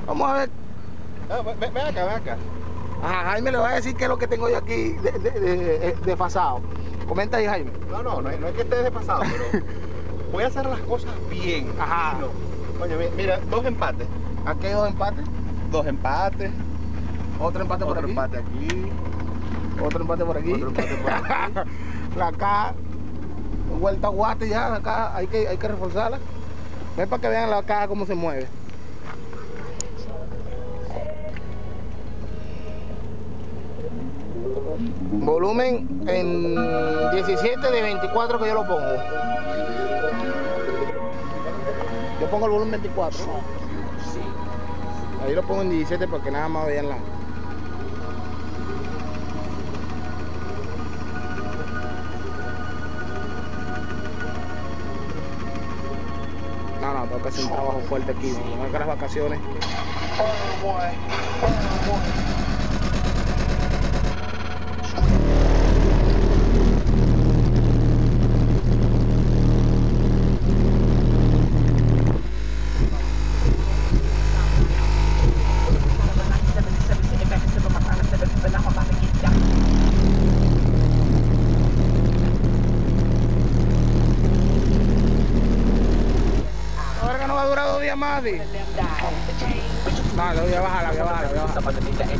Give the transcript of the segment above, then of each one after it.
Vamos a ver. Ven acá, ven acá. Ajá, Jaime le va a decir qué es lo que tengo yo aquí desfasado. Comenta ahí, Jaime. No es que esté desfasado, pero voy a hacer las cosas bien. Ajá. Fino. Coño, mira, 2 empates. Aquí hay 2 empates. 2 empates. Otro empate por Otro aquí. empate aquí. Otro empate por aquí. Otro empate por aquí. La acá, vuelta a guate ya, acá hay que reforzarla. Ven para que vean la caja cómo se mueve. Volumen en 17 de 24 que yo lo pongo. Yo pongo el volumen 24. Ahí lo pongo en 17 porque nada más vean la... No, tengo que hacer un trabajo fuerte aquí. Vamos a ver que las vacaciones. Ahora que no va a durar 2 días más, ¿sí? No, lo voy a bajar, la voy a bajar, la voy a bajar.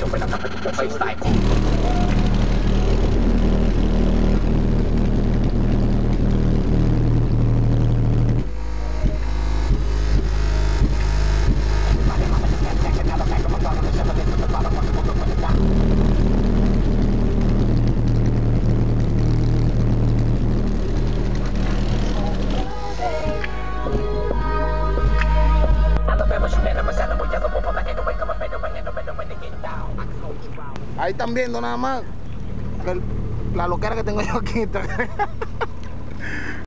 Ahí están viendo nada más la loquera que tengo yo aquí.